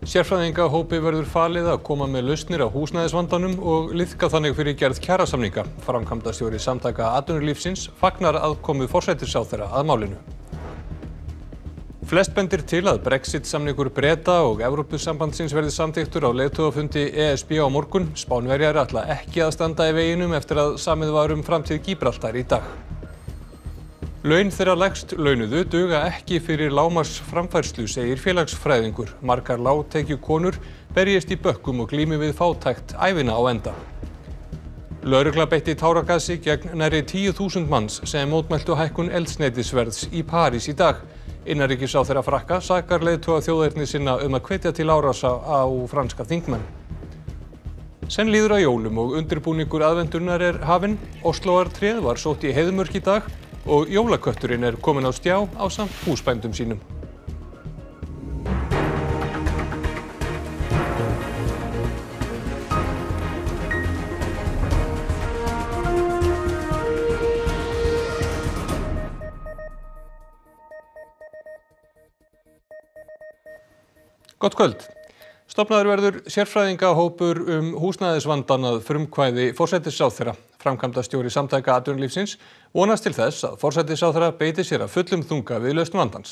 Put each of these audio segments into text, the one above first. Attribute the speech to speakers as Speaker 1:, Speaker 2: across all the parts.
Speaker 1: Sérfræðingahópi verður falið að koma með lausnir á húsnæðisvandanum og liðka þannig fyrir gerð kjarasamninga. Framkvæmdastjóri Samtaka atvinnulífsins fagnar aðkomu forsætisráðherra að málinu. Flest bendir til að Brexit-samningur Breta og Evrópusambandsins verði samþykktur á leiðtogafundi ESB á morgun. Spánverjar ætla ekki að standa í veginum eftir að samið var framtíð Gíbraltar í dag. Laun þeirra lægst launuðu duga ekki fyrir lágmarksframfærslu, segir félagsfræðingur. Margar lágtekjukonur berjist í bökkum og glími við fátækt ævina á enda. Lögregla beitti táragasi gegn nærri 10.000 manns sem mótmæltu hækkun eldsneytisverðs í París í dag. Innanríkisráðherra Frakka sakar leiðtoga þjóðerni sinna að hvetja til árása á franska þingmenn. Senn líður að jólum og undirbúningur aðventunnar hafinn. Óslóartréð var sótt í Heiðmörk í dag og jólakötturinn kominn á stjá ásamt húsbændum sínum. Gott kvöld. Stofnaður verður sérfræðingahópur húsnæðisvandann að frumkvæði forsætisráðherra. Framkvæmdastjóri Samtaka atvinnulífsins vonast til þess að forsætisráðherra beiti sér af fullum þunga við lausn vandans.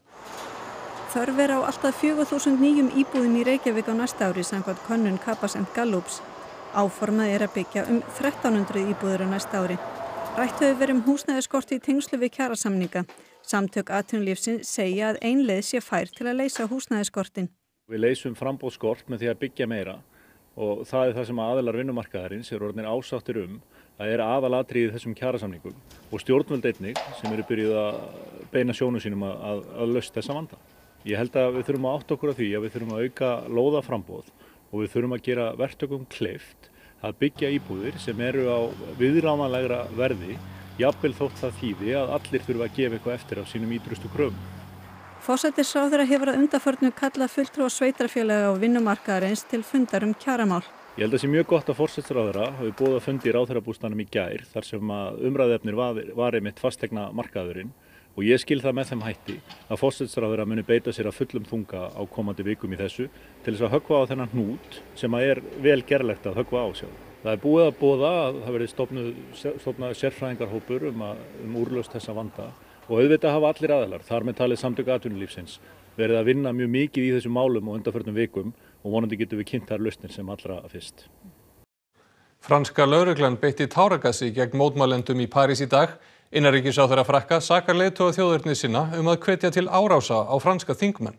Speaker 2: Þörf á allt að 4.000 nýjum íbúðum í Reykjavík á næsta ári samkvæmt könnun Capacent Gallups. Áformað að byggja 1.300 íbúðir á næsta ári. Rætt hefur verið húsnæðisskort í tengslu við kjarasamninga. Samtök atvinnulífsins segja að ein leið sé fær til að leysa húsnæðisskortinn.
Speaker 3: Við leysum framboðsskort með því að byggja meira og það það sem aðilar vinnumarkaðarins orðnir ásáttir það aðalatriði í þessum kjarasamningum og stjórnvöld einnig sem byrjuð að beina sjónum sínum að lausn þessa vanda. Ég held að við þurfum að átta okkur á því að við þurfum að auka lóðaframboð og við þurfum að gera verktökum kleift að byggja íbúðir sem á viðráðanlegra verði, jafnvel þótt það þýði að allir þurfa að gefa eitthvað eftir af sínum ýtrustu kröfum.
Speaker 2: Forsætisráðherra hefur að undanförnu kallað fulltrúa sveitarfélaga og vinnumarkaðarins til fundar kjaramál.
Speaker 3: Ég held að sé mjög gott að forsætisráðherra hafi boðað fundi í ráðherrabústaðnum í gær þar sem að umræðuefnið var einmitt fastegna markaðurinn og ég skil það með þeim hætti að forsætisráðherra muni beita sér af fullum þunga á komandi vikum í þessu til þess að höggva á þennan hnút sem að vel gerlegt að höggva á sjálf. Það búið að boða að það verði stofnaður sérfræðingarhópur úrlausn þessa vanda. Og auðvitað hafa allir aðilar, þar með talið Samtök atvinnulífsins, verið að vinna mjög mikið í þessum málum og undanförnum vikum og vonandi getum við kynnt þær lausnir sem allra fyrst.
Speaker 1: Franska lögreglan beitti táragasi gegn mótmælendum í París í dag. Innanríkisráðherra Frakka sakar leiðtoga þjóðerni sinna að hvetja til árása á franska þingmenn.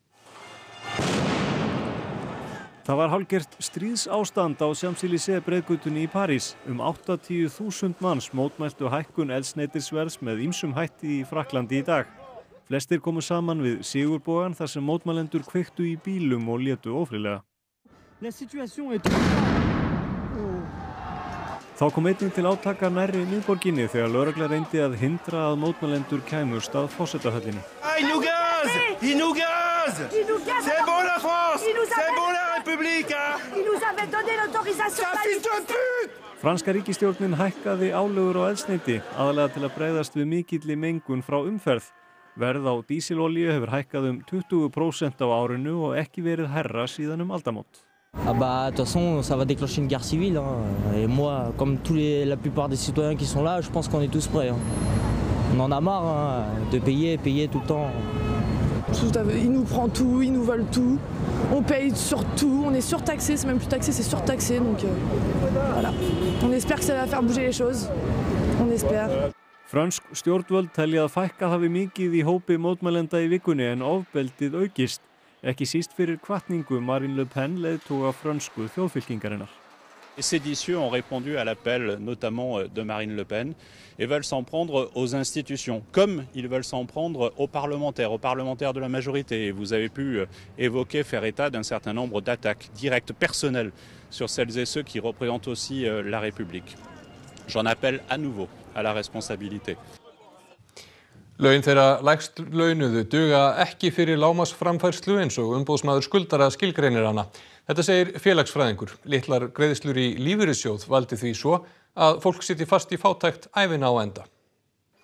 Speaker 4: Það var hálfgert stríðsástand á Champs-Élysées breiðgötunni í París. 80.000 manns mótmæltu hækkun eldsneytisverðs með ýmsum hætti í Frakklandi í dag. Flestir komu saman við Sigurbogann þar sem mótmælendur kveiktu í bílum og létu ófriðlega. Þá kom einnig til átaka nærri miðborginni þegar lögregla reyndi að hindra að mótmælendur kæmust að forsetahöllinni.
Speaker 5: Il nous gaze! C'est bon la France! C'est bon la République! Il nous avait donné l'autorisation! Ça fils de pute!
Speaker 4: Franska ríkisstjórnin hækkaði álögur á eldsneyti, aðallega til að bregðast við mikilli mengun frá umferð. Verð á dísilolíu hefur hækkað 20% á árinu og ekki verið hærra síðan aldamót.
Speaker 6: De toute façon, ça va déclencher une guerre civile. Et moi, comme la plupart des citoyens qui sont là, je pense qu'on est tous prêts. On en a marre de payer tout le temps.
Speaker 7: Ils nous prennent tout, ils nous volent tout. On paye sur tout, on est surtaxé, c'est même plus taxé, c'est surtaxé. Donc voilà. On espère que ça va faire bouger les choses. On espère.
Speaker 4: Frönsk stjórnvöld telja að fækka hafi mikið í hópi mótmælenda í vikunni en ofbeldið aukist. Ekki síst fyrir hvatningu Marine Le Pen leiðtoga frönsku þjóðfylkingarinnar.
Speaker 8: Les séditieux ont répondu à l'appel notamment de Marine Le Pen et veulent s'en prendre aux institutions, comme ils veulent s'en prendre aux parlementaires de la majorité. Et vous avez pu évoquer, faire état d'un certain nombre d'attaques directes, personnelles, sur celles et ceux qui représentent aussi la République. J'en appelle à nouveau à la responsabilité.
Speaker 1: Laun þeirra lægst launuðu duga ekki fyrir lágmarksframfærslu eins og umboðsmaður skuldara skilgreinir hana. Þetta segir félagsfræðingur. Litlar greiðslur í lífeyrissjóð valdi því svo að fólk sitji fast í fátækt ævina á enda.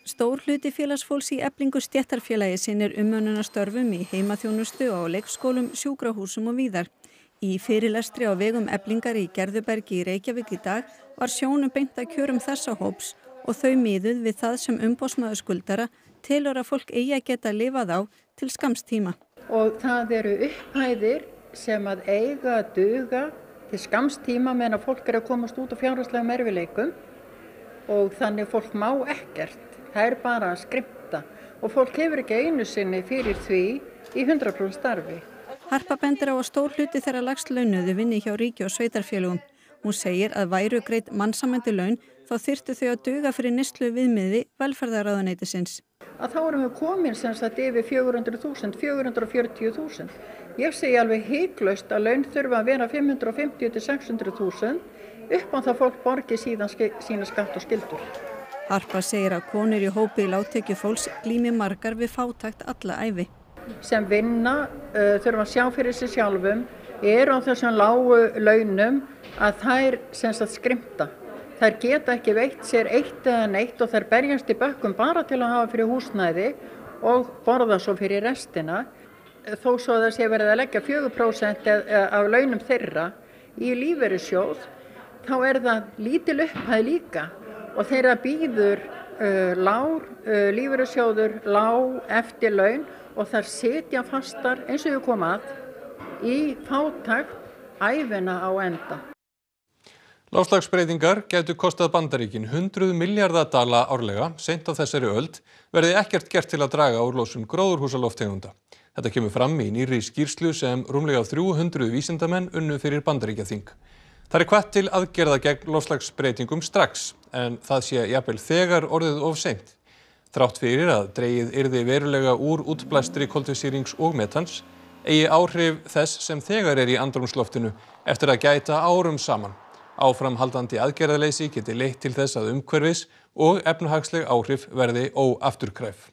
Speaker 2: Stór hluti félagsfólks í Eflingu stéttarfélagi sinnir umönnunarstörfum í heimaþjónustu á leikskólum, sjúkrahúsum og víðar. Í fyrirlestri á vegum Eflingar í Gerðubergi í Reykjavík í dag var sjónum beint að kjörum þessa hóps og þau miðuð við það sem umboðsmaður skuldara telur að fólk eigi að geta lifað á til skamms tíma.
Speaker 9: Og það eru upphæðir sem að eiga að duga til skamms tíma meðan að fólk er að komast út á fjárhagslegum erfiðleikum og þannig fólk má ekkert. Það er bara að skrimta og fólk hefur ekki einu sinni fyrir því í 100% starfi.
Speaker 2: Harpa bendir á að stór hluti þeirra lægst launuðu vinni hjá ríki og sveitarfélögum. Hún segir að væru greidd mannsæmandi laun þá þyrftu þau að duga fyrir neyslu viðmiði velferðarráðuneytisins.
Speaker 9: Að þá erum við komin sem sagt yfir 400.000, 440.000. Ég segi alveg hiklaust að laun þurfa að vera 550 til 600.000 upp á það fólk borgi síðan sína skatt og skyldur.
Speaker 2: Harpa segir að konur í hópi lágtekjufólks glími margar við fátækt alla ævi.
Speaker 9: Sem vinna þurfa að sjá fyrir sig sjálfum á þessum lágu launum að þær sem sagt skrimta. Þær geta ekki veitt sér eitt eða neitt og þær berjast í bökkum bara til að hafa fyrir húsnæði og borða svo fyrir restina. Þó svo að það sé verið að leggja 4% af launum þeirra í lífeyrissjóð, þá er það lítil upphæð líka og þeirra býður lífeyrissjóður lág eftir laun og þær sitja fastar eins og þau koma að í fátækt ævina á enda.
Speaker 1: Loftslagsbreytingar gætu kostað Bandaríkin 100 milljarða dala árlega seint á þessari öld verði ekkert gert til að draga úr losun gróðurhúsalofttegunda. Þetta kemur fram í nýrri skýrslu sem rúmlega 300 vísindamenn unnu fyrir Bandaríkjaþing. Það er hvatt til aðgerða gegn loftslagsbreytingum strax en það sé jafnvel þegar orðið of seint. Þrátt fyrir að dregið yrði verulega úr útblæstri koltvísýrings og metans eigi áhrif þess sem þegar er í andrúmsloftinu eftir að gæta árum saman. Áframhaldandi aðgerðaleysi geti leitt til þess að umhverfis og efnahagsleg áhrif verði óafturkræf.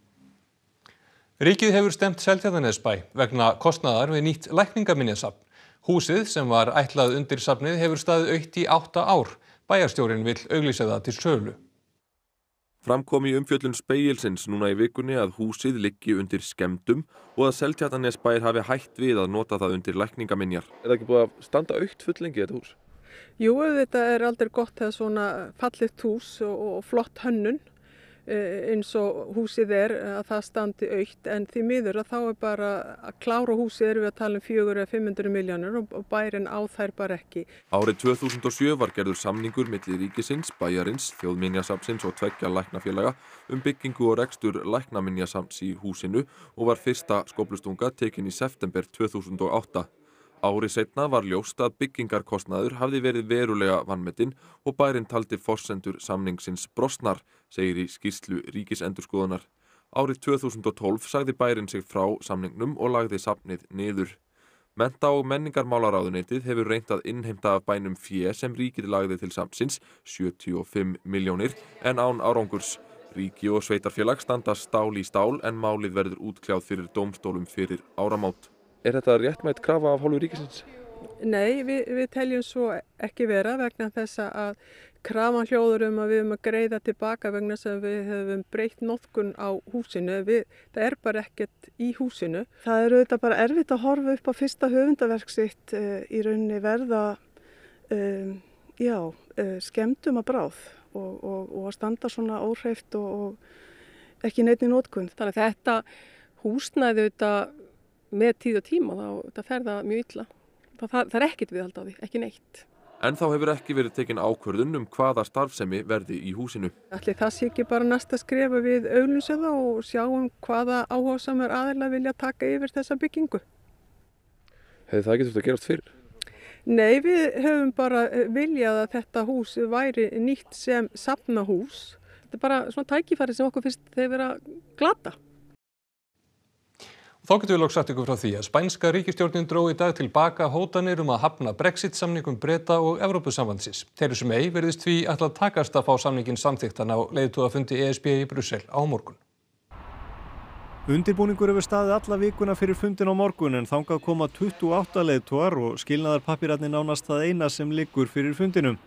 Speaker 1: Ríkið hefur stefnt Seltjarnarnesbæ vegna kostnaðar við nýtt lækningaminjasafn. Húsið sem var ætlað undir safnið hefur staðið autt í 8 ár. Bæjarstjórinn vill auglýsa það til sölu.
Speaker 10: Fram kom í umfjöllun Spegilsins núna í vikunni að húsið liggi undir skemmdum og að Seltjarnarnesbær hafi hætt við að nota það undir lækningaminjar. Er það ekki búið að standa autt fulllengi þetta hús?
Speaker 11: Jú, þetta er aldrei gott þegar svona fallit hús og flott hönnun eins og húsið að það standi autt en því miður að þá er bara að klára húsið erum við að tala um 400 eða 500 milljónir og bærinn á þær bara ekki.
Speaker 10: Árið 2007 var gerður samningur milli ríkisins, bæjarins, þjóðminjasafnsins og 2 læknafélaga byggingu og rekstur læknaminjasafns í húsinu og var fyrsta skóflustunga tekin í september 2008. Ári seinna var ljóst að byggingarkostnaður hafði verið verulega vanmetinn og bærinn taldi forsendur samningsins brostnar, segir í skýrslu Ríkisendurskoðunar. Árið 2012 sagði bærinn sig frá samningnum og lagði safnið niður. Mennta- og menningarmálaráðuneytið hefur reynt að innheimta af bænum fé sem ríkið lagði til safnsins, 75 milljónir, en án árangurs. Ríki og sveitarfélag standa stál í stál en málið verður útkljáð fyrir dómstólum fyrir áramót. Er þetta réttmætt krafa af hálfu ríkisins?
Speaker 11: Nei, við teljum svo ekki vera vegna þess að krafan hljóður að við höfum að greiða tilbaka vegna þess að við höfum breytt notkun á húsinu. Það er bara ekkert í húsinu. Það er auðvitað bara erfitt að horfa upp á fyrsta höfundaverk sitt í rauninni verða skemmdum að bráð og að standa svona óhreyft og ekki neitt í notkun.
Speaker 12: Þannig að þetta húsnæði auðvitað með tíð og tíma þá fer það mjög illa. Það er ekkert viðhald á því, ekki neitt.
Speaker 10: En þá hefur ekki verið tekin ákvörðun hvaða starfsemi verði í húsinu.
Speaker 11: Ætli það sé ekki bara næsta skref að við auglýsum það og sjáum hvaða áhugasamir aðilar vilja taka yfir þessa byggingu.
Speaker 10: Hefði það ekki þurft að gerast fyrr?
Speaker 11: Nei, við höfum bara viljað að þetta hús væri nýtt sem safnahús. Þetta er bara svona tækifæri sem okkur finnst þeir vera glata.
Speaker 1: Þá getum við loks sagt ykkur frá því að spænska ríkisstjórnin dró í dag tilbaka hótanir að hafna Brexit-samningum Breta og Evrópusambandsins. Theresa May virðist því ætla að takast að fá samninginn samþykktan á leiðtogafundi ESB í Brussel á morgun.
Speaker 4: Undirbúningur hefur staðið alla vikuna fyrir fundin á morgun en þangað koma 28 leiðtogar og skilnaðarpappírarnir nánast það eina sem liggur fyrir fundinum.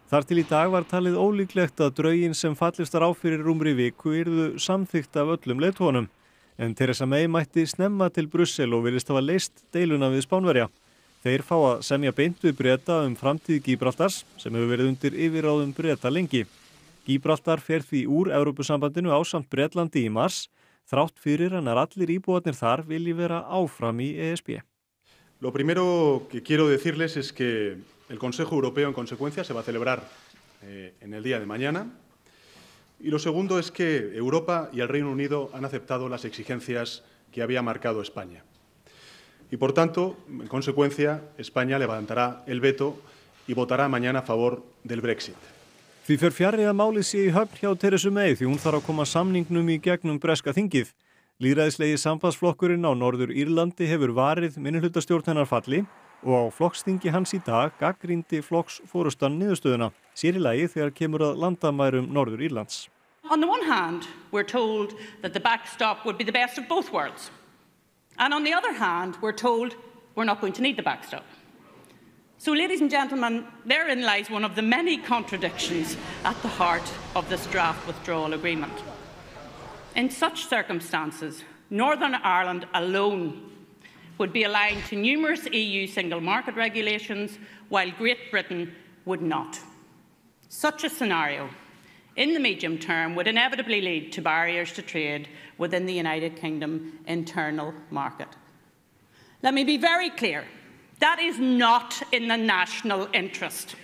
Speaker 4: Þar til í dag var talið ólíklegt að drögin sem fallist var á fyrir rúmri viku yrðu samþykkt af öllum leiðtogunum. En Theresa May mætti snemma til Brussel og virðist hafa leyst deiluna við Spánverja. Þeir fá að semja beint við Breta framtíð Gíbraltars sem hefur verið undir yfirráðum Breta lengi. Gíbraltar fer því úr Evrópusambandinu ásamt Bretlandi í mars, þrátt fyrir að allir íbúarnir þar vilji vera áfram í ESB.
Speaker 13: Lo primero que quiero decirles es que el Consejo Europeo en consecuencia se va a celebrar en el día de mañana. Y lo segundo es que Europa y el Reino Unido han aceptado las exigencias que había marcado España. Y por tanto, en consecuencia, España levantará el veto y votará mañana a favor del Brexit.
Speaker 4: Því fer fjarri að málið sé í höfn hjá Theresa May því hún þarf að koma samningnum í gegnum breska þingið. Lýðræðislegi sambandsflokkurinn á Norður Írlandi hefur varið minnihlutastjórn hennar falli og á flokksþingi hans í dag gagnrýndi flokksforystan niðurstöðuna, sér í lagi þegar kemur að landamærum Norður Írlands.
Speaker 14: On the one hand, we're told that the backstop would be the best of both worlds. And on the other hand, we're told we're not going to need the backstop. So, ladies and gentlemen, therein lies one of the many contradictions at the heart of this draft withdrawal agreement. In such circumstances, Northern Ireland alone would be aligned to numerous EU single market regulations, while Great Britain would not. Such a scenario, in the medium term, would inevitably lead to barriers to trade within the United Kingdom internal market. Let me be very clear. That is not in the national interest.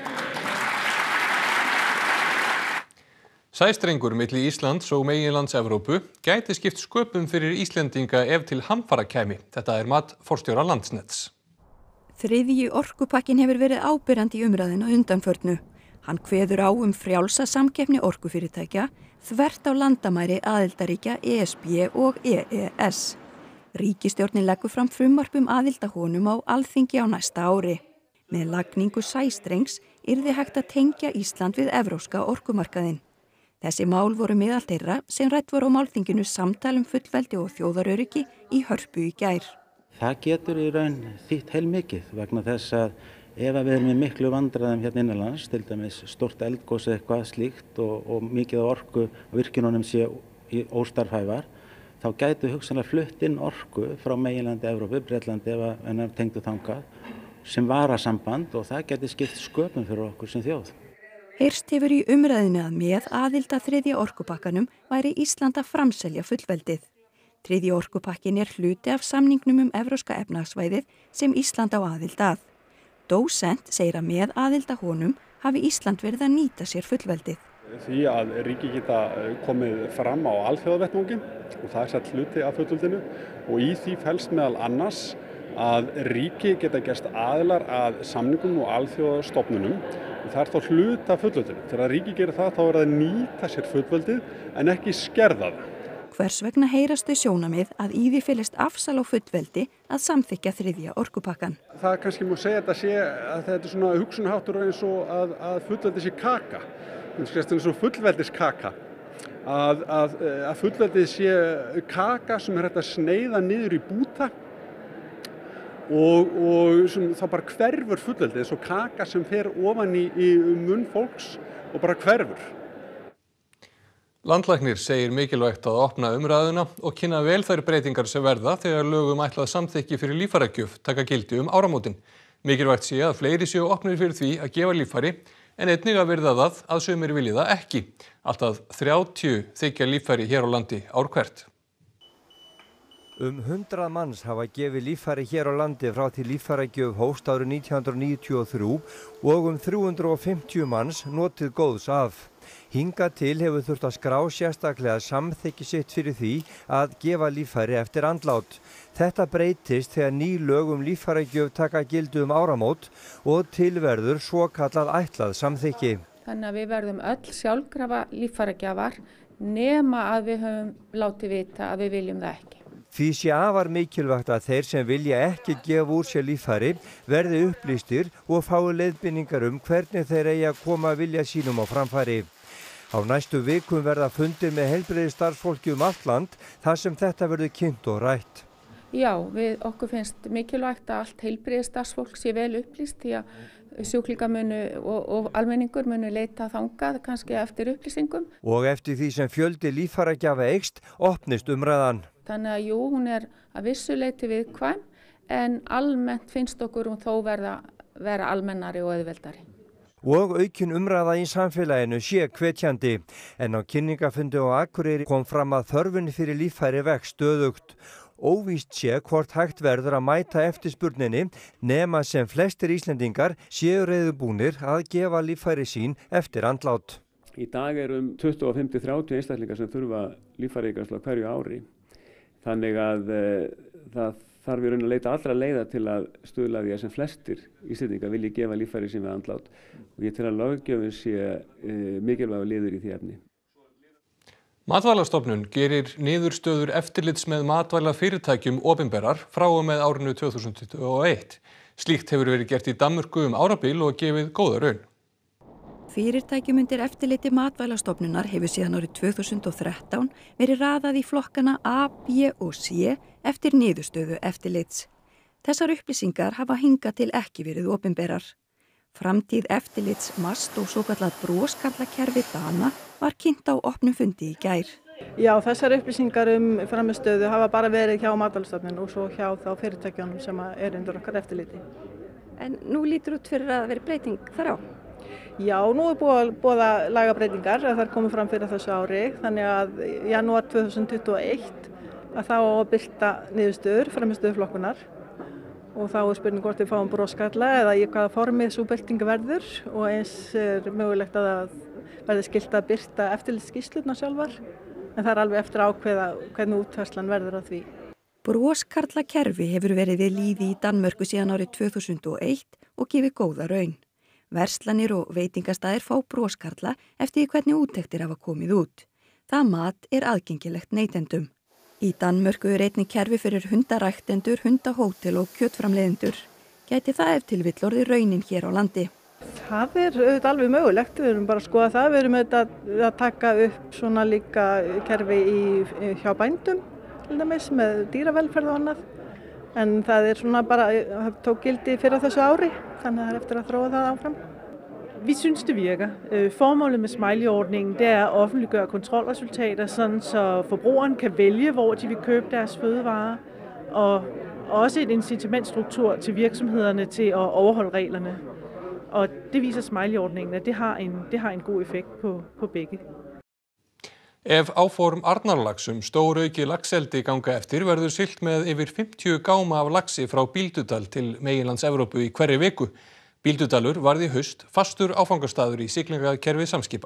Speaker 1: Sæstrengur milli Íslands og meginlands Evrópu gæti skipt sköpum fyrir Íslendinga ef til hamfara kæmi. Þetta mat forstjóra Landsnets.
Speaker 2: Þriðji orkupakkin hefur verið áberandi í umræðinu á undanförnu. Hann kveður á frjálsa samkeppni orkufyrirtækja þvert á landamæri aðildarríkja ESB og EES. Ríkisstjórnin leggur fram frumvarp aðild að honum á Alþingi á næsta ári. Með lagningu sæstrengs yrði hægt að tengja Ísland við evrópska orkumarkaðinn. Þessi mál voru meðal þeirra sem rætt voru á málþinginu samtal fullveldi og þjóðaröryggi í Hörpu í gær.
Speaker 15: Það getur í raun þýtt heilmikið vegna þess að ef við erum með miklu vandræðum hérna innanlands, til dæmis stórt eldgos eitthvað slíkt og mikið orku á virkjununum sé óstarfhæfar, þá gætu hugsanlega flutt inn orku frá meginlandi Evrópu, Bretlandi ef hennar tengdu þangað, sem varasamband og það gæti skipt sköpum fyrir okkur sem þjóð.
Speaker 2: Heyrst hefur í umræðinu að með aðild að þriðja orkupakkanum væri Ísland að framselja fullveldið. Þriðji orkupakkin hluti af samningnum evrópska efnahagssvæðið sem Ísland á aðild að. Dósent segir að með aðild að honum hafi Ísland verið að nýta sér fullveldið.
Speaker 16: Því að ríki geta komið fram á alþjóðavettvangi og það sett hluti af fullveldinu og í því felst meðal annars að ríki geta gerst aðilar að samningum og alþjóðastofnunum og það þá hluta af fullveldinu. Þegar ríki gerir það þá er það að nýta sér fullveldið en ekki skerða það.
Speaker 2: Hvers vegna heyrast þau sjónarmið að í því felist afsal á fullveldi að samþykkja þriðja orkupakkan?
Speaker 16: Það kannski má segja að þetta er svona hugsunarháttur eins og að fullveldi sé kaka. Eins og fullveldiskaka. Að fullveldið sé kaka sem hægt að sneiða niður í búta og þá bara hverfur fullveldið eins og kaka sem fer ofan í munn fólks og bara hverfur.
Speaker 1: Landlæknir segir mikilvægt að opna umræðuna og kynna vel þær breytingar sem verða þegar lögum ætlað samþykki fyrir líffæragjöf taka gildi áramótin. Mikilvægt sé að fleiri séu opnir fyrir því að gefa líffæri en einnig að virða það að sumir vilji það ekki. Allt að 30 þiggja líffæri hér á landi ár hvert.
Speaker 17: 100 manns hafa gefið líffæri hér á landi frá því líffæragjöf hófst árið 1993 og 350 manns notið góðs af. Hingað til hefur þurft að skrá sérstaklega samþykki sitt fyrir því að gefa líffæri eftir andlát. Þetta breytist þegar ný lög líffæragjöf taka gildi áramót og tilverður svokallað ætlað samþykki.
Speaker 18: Þannig að við verðum öll sjálfkrafa líffæragjafar nema að við höfum látið vita að við viljum það ekki.
Speaker 17: Því sé afar mikilvægt að þeir sem vilja ekki gefa úr sér líffæri verði upplýstir og fái leiðbeiningar hvernig þeir eigi að koma vilja sínum á framfæri. Á næstu vikum verða fundir með heilbrigðisstarfsfólki allt land þar sem þetta verður kynnt og rætt.
Speaker 18: Já, okkur finnst mikilvægt að allt heilbrigðisstarfsfólk sé vel upplýst því að sjúklingar og almenningur munu leita þangað kannski eftir upplýsingum.
Speaker 17: Og eftir því sem fjöldi líffæragjafa eykst, opnist umræðan.
Speaker 18: Þannig að jú, hún að vissu leyti viðkvæm, en almennt finnst okkur hún þó vera almennari og auðveldari.
Speaker 17: Og aukin umræða í samfélaginu sé hvetjandi. En á kynningafundi á Akureyri kom fram að þörfin fyrir líffæri vex stöðugt. Óvíst sé hvort hægt verður að mæta eftirspurninni nema sem flestir Íslendingar séu reiðubúnir að gefa líffæri sín eftir andlát.
Speaker 19: Í dag 25-30 einstaklingar sem þurfa líffæraígræðslu á hverju ári. Þannig að það þarf í raun að leita allra leiða til að stuðla að því að sem flestir Íslendingar vilji gefa líffæri sín við andlát. Og ég tel að löggjöfin sé mikilvægur liður í því efni.
Speaker 1: Matvælastofnun gerir niðurstöður eftirlits með matvælafyrirtækjum opinberar frá og með árinu 2021. Slíkt hefur verið gert í Danmörku árabil og gefið góða raun.
Speaker 2: Fyrirtækjum undir eftirliti Matvælastofnunar hefur síðan árið 2013 verið raðað í flokkana A, B og C eftir niðurstöðu eftirlits. Þessar upplýsingar hafa hingað til ekki verið opinberar. Framtíð eftirlits MAST og svokallað broskarlakerfi Dana var kynnt á opnum fundi í gær.
Speaker 20: Já, þessar upplýsingar frammistöðu hafa bara verið hjá Matvælastofnun og svo hjá þá fyrirtækjunum sem undir okkar eftirliti.
Speaker 2: En nú lítur út fyrir að vera breyting þar á?
Speaker 20: Já, nú búið að boða lagabreytingar að þær komið fram fyrir þessu ári, þannig að janúar 2021 að þá að birta niðurstöður frammistöðuflokkunar. Og þá spurning hvort við fáum broskarla eða í hvaða formi sú birting verður og eins mögulegt að það verði skylt að birta eftirlitsskýrslurnar sjálfar en það alveg eftir að ákveða hvernig útfærslan verður á því.
Speaker 2: Broskarlakerfi hefur verið við lýði í Danmörku síðan árið 2001 og gefið góða raun. Verslanir og veitingastæðir fá broskarla eftir hvernig úttektir hafa komið út. Það mat aðgengilegt neytendum. Í Danmörku einnig kerfi fyrir hundaræktendur, hundahótel og kjötframleiðendur. Gæti það ef til vill orðið raunin hér á landi?
Speaker 20: Það auðvitað alveg mögulegt, við erum bara að skoða það. Við erum auðvitað að taka upp svona líka kerfi hjá bændum, til dæmis, med dýravelferð og annað. En það svona bara, það tók gildi fyrir þessu ári, þannig að það eftir að þróa það áfram.
Speaker 21: Vi synes, det virker. Formålet med smiley-ordningen det er at offentliggøre kontrolresultater, sådan så forbrugeren kan vælge, hvor de vil købe deres fødevarer, og også et incitamentstruktur til virksomhederne til at overholde reglerne. Og det viser smiley-ordningen, at det har en god effekt på begge.
Speaker 1: Ef áform Arnarlax stórauki laxeldi ganga eftir verður siglt með yfir 50 gáma af laxi frá Bíldudal til meginlands Evrópu í hverri viku. Bíldudalur varð í haust fastur áfangastaður í siglingakerfi Samskipa.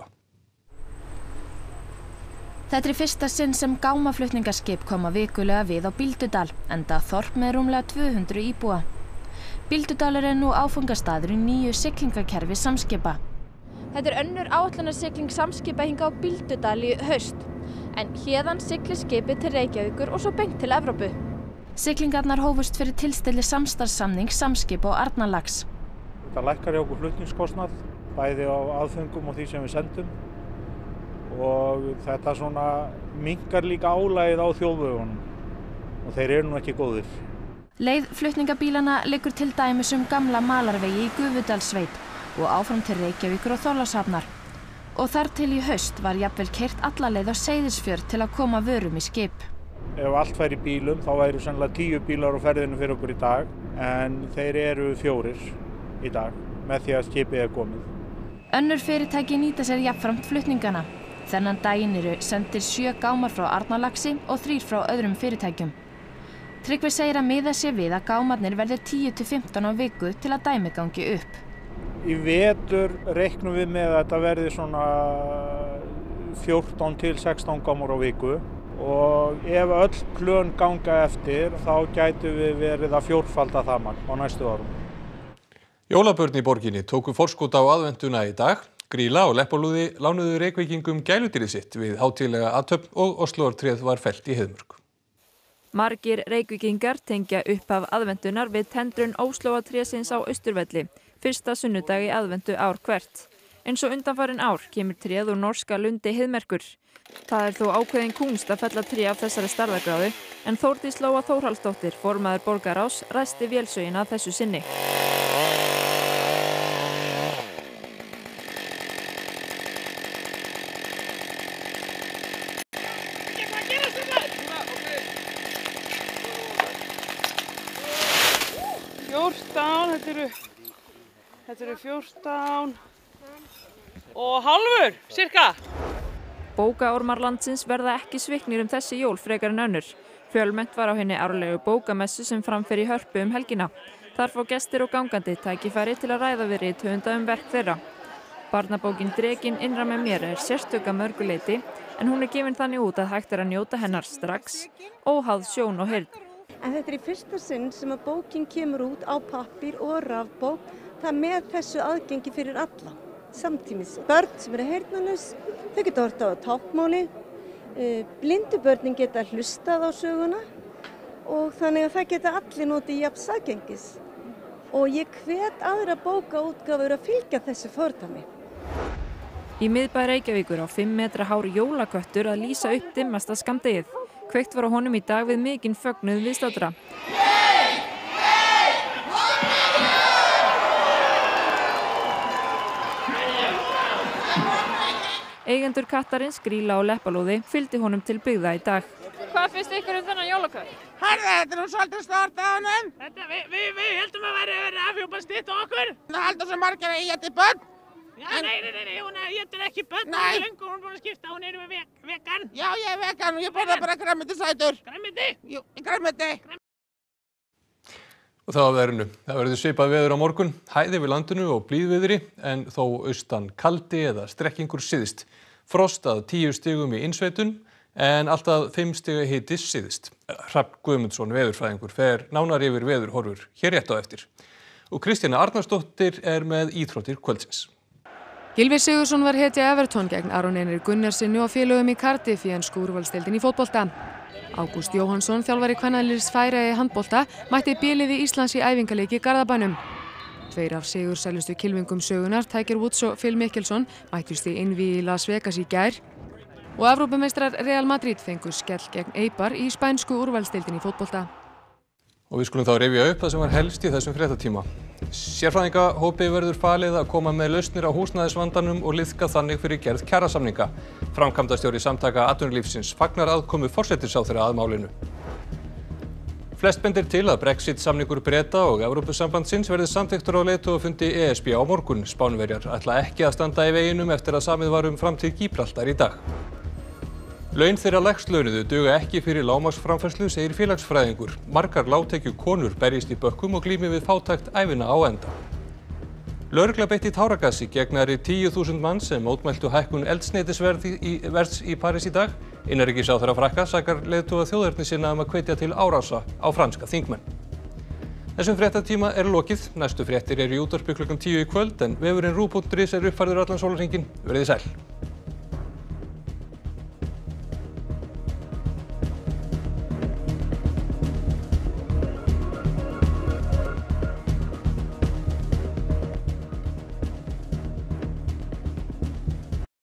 Speaker 22: Þetta fyrsta sinn sem gámaflutningaskip koma vikulega við á Bíldudal, enda þorp með rúmlega 200 íbúa. Bíldudalur nú áfangastaður í nýju siglingakerfi Samskipa. Þetta önnur áætlunarsigling Samskipa hingað á Bíldudal í haust, en héðan siglir skipið til Reykjavíkur og svo beint til Evrópu. Siglingarnar hófust fyrir tilstilli samstarfssamning Samskipa og Arnarlax.
Speaker 23: Það lækkar hjá okkur flutningskostnað, bæði á aðföngum og því sem við sendum og þetta svona minnkar líka álagið á þjóðvegunum og þeir eru nú ekki góðir.
Speaker 22: Leið flutningabílana liggur til dæmis gamla malarvegi í Gufudalssveit og áfram til Reykjavíkur og Þorlákshafnar. Og þar til í haust var jafnvel keyrt alla leið á Seyðisfjörð til að koma vörum í skip.
Speaker 23: Ef allt færi í bílum þá væru sennilega 10 bílar á ferðinu fyrir okkur í dag en þeir eru 4 í dag með því að skipið komið.
Speaker 22: Önnur fyrirtæki nýta sér jafnframt flutningana. Þennan daginn sendir 7 gámar frá Arnarlaxi og 3 frá öðrum fyrirtækjum. Tryggvi segir að miða sé við að gámarnir verði 10-15 á viku til að dæmi gangi upp.
Speaker 23: Í vetur reiknum við með að þetta verði svona 14-16 gámar á viku og ef öll plön ganga eftir þá gætu við verið að fjórfalda það magn á næstu árum.
Speaker 1: Jólabörn í borginni tóku forskot á aðventuna í dag. Grýla og Leppalúði lánuðu Reykvíkingum gæludýrið sitt við hátíðlega athöfn og Osloartréð var fellt í Heiðmörk.
Speaker 24: Margir Reykvíkingar tengja upphaf aðventunar við tendrun Óslóartrésins á Austurvelli, fyrsta sunnudag í aðventu ár hvert. Eins og undanfarin ár kemur tréð úr norska lundi Heiðmerkur. Það þó ákveðin kúnst að fella tré af þessari stærðargráðu en Þórdís Lóa Þórhallsdóttir, formaður borgarráðs, ræsti vélsögina þessu sinni.
Speaker 3: Þetta eru 14 og hálfur, cirka.
Speaker 24: Bókaormar landsins verða ekki sviknir þessi jól frekar en önnur. Fjölmennt var á henni árlegu bókamessu sem framfer í Hörpu helgina. Þar fá gestir og gangandi tækifæri til að ræða við rithöfunda verk þeirra. Barnabókin Drekinn innra með mér sérstök að mörgu leyti en hún gefin þannig út að hægt að njóta hennar strax, óháð sjón og heyrn.
Speaker 5: En þetta í fyrsta sinn sem að bókin kemur út á pappír og rafbók, það með þessu aðgengi fyrir alla, samtímis. Börn sem heyrnarlaus, þau geta hort á táknmáli, blindu börnin geta hlustað á söguna og þannig að það geta allir notið jafns aðgengis. Og ég hvet aðra bókaútgáfur að fylgja þessu fordæmi.
Speaker 24: Í miðbæ Reykjavíkur á 5 metra hár jólaköttur að lýsa upp dimmasta skammdegið. Kveikt var á honum í dag við mikinn fögnuð viðstaddra. Eigendur kattarins, Grýla og Leppalúði fylgdi honum til byggða í dag. Hvað finnst ykkur þennan jólakött?
Speaker 6: Þetta nú svolítið stort á honum. Við heldum að vera afhjúpa stytt okkur. Það heldur svo margir að éta börn. Já, nei, hún étur ekki börn. Hún er löngu, hún er búin að skipta, hún er vegan. Já, ég er vegan og ég borða bara grænmetisætur. Grænmeti? Jú, grænmeti.
Speaker 1: Og það á veðrinu. Það verður svipað veður á morgun, hæði við landinu og blíðviðri, en þó austan kaldi eða strekkingur syðst. Frost að 10 stigum í innsveitun, en alltaf 5 stiga hiti syðst. Hrafn Guðmundsson, veðurfræðingur, fer nánar yfir veðurhorfur hér rétt á eftir. Og Kristjana Arnarsdóttir er með íþróttir kvöldsins.
Speaker 7: Gylfi Sigurðsson var hetja Everton gegn Aron Einar Gunnarsssyni og félögum í Cardiff í ensku úrvalsdeildinni í fótbolta. Ágúst Jóhannsson, þjálfari kvennaliðs Færeyja í handbolta, mætti B-liði Íslands í æfingaleik í Garðabænum. 2 af sigursælustu kylfingum sögunar, Tiger Woods og Phil Mickelson, mættust í einvígi í Las Vegas í gær. Og Evrópumeistrar Real Madrid fengu skell gegn Eibar í spænsku úrvalsdeildinni í fótbolta.
Speaker 1: Og við skulum þá rifja upp það sem var helst í þessum fréttatíma. Sérfræðingahópi verður falið að koma með lausnir á húsnæðisvandanum og liðka þannig fyrir gerð kjarasamninga. Framkvæmdastjóri Samtaka atvinnulífsins fagnar aðkomu forsætisráðherra að málinu. Flest bendir til að Brexit-samningur Breta og Evrópusambandsins verði samþykktur á leiðtogafundi ESB á morgun. Spánverjar ætla ekki að standa í veginum eftir að samið var framtíð Gíbraltar í dag. Laun þeirra lægst launuðu duga ekki fyrir lágmarksframfærslu, segir félagsfræðingur. Margar lágtekju konur berjist í bökkum og glími við fátækt ævina á enda. Lögregla beitti táragasi gegn nærri 10.000 manns sem mótmæltu hækkun eldsneytisverðs í París í dag. Innanríkisráðherra Frakka sakar leiðtoga þjóðernissinna að hvetja til árása á franska þingmenn. Þessum fréttatíma er lokið. Næstu fréttir eru í útvarpi klukkan 10 í kvöld en vefurinn ruv.is er uppfærður allan sólarhringinn. Verið sæl.